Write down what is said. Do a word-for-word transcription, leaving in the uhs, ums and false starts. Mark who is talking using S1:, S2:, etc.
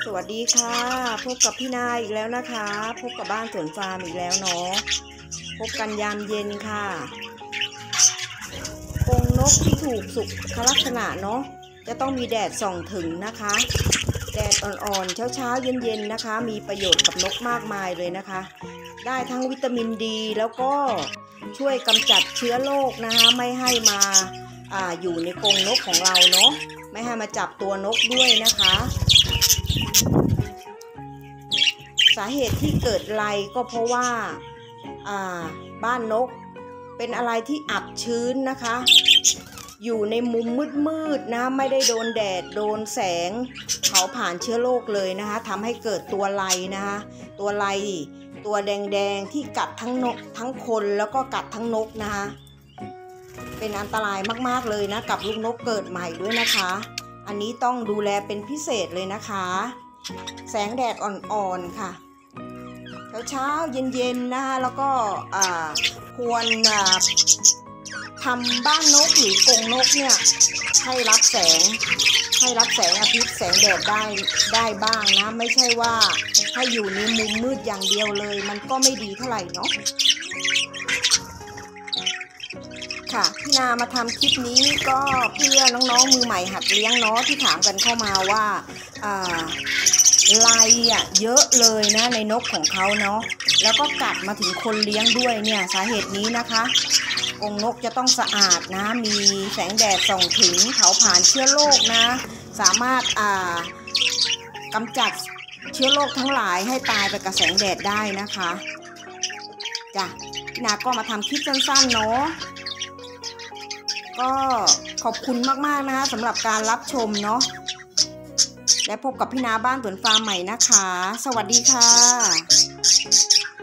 S1: สวัสดีค่ะพบกับพี่นาอีกแล้วนะคะพบกับบ้านสวนฟาร์มอีกแล้วเนาะพบกันยามเย็นค่ะกรงนกที่ถูกสุขลักษณะเนาะจะต้องมีแดดส่องถึงนะคะแดดอ่อนๆเช้าๆเย็นๆนะคะมีประโยชน์กับนกมากมายเลยนะคะได้ทั้งวิตามินดีแล้วก็ช่วยกำจัดเชื้อโรคนะคะไม่ให้มาอ่าอยู่ในกรงนกของเราเนาะไม่ให้มาจับตัวนกด้วยนะคะสาเหตุที่เกิดไรก็เพราะว่าอ่าบ้านนกเป็นอะไรที่อับชื้นนะคะอยู่ในมุมมืดๆนะไม่ได้โดนแดดโดนแสงเผาผ่านเชื้อโรคเลยนะคะทำให้เกิดตัวไรนะคะตัวไรตัวแดงๆที่กัดทั้งนกทั้งคนแล้วก็กัดทั้งนกนะคะเป็นอันตรายมากๆเลยนะกับลูกนกเกิดใหม่ด้วยนะคะอันนี้ต้องดูแลเป็นพิเศษเลยนะคะแสงแดดอ่อนๆค่ะเช้าๆเย็นๆนะคะแล้วก็ควรทำบ้านนกหรือกรงนกเนี่ยให้รับแสงให้รับแสงอาทิตย์แสงแดดได้ได้บ้างนะไม่ใช่ว่าให้อยู่ในมุมมืดอย่างเดียวเลยมันก็ไม่ดีเท่าไหร่เนาะค่ะพี่นามาทำคลิปนี้ก็เพื่อน้องๆมือใหม่หัดเลี้ยงเนาะที่ถามกันเข้ามาว่าอ่าลายอ่ะเยอะเลยนะในนกของเขาเนาะแล้วก็กัดมาถึงคนเลี้ยงด้วยเนี่ยสาเหตุนี้นะคะกรงนกจะต้องสะอาดนะมีแสงแดดส่องถึงเผาผลาญเชื้อโรคนะสามารถอ่ากำจัดเชื้อโรคทั้งหลายให้ตายไปกับแสงแดดได้นะคะจ้ะพี่นาก็มาทำคลิปสั้นๆเนาะก็ขอบคุณมากๆนะคะสำหรับการรับชมเนาะและพบกับพี่นาบ้านสวนฟาร์มใหม่นะคะสวัสดีค่ะ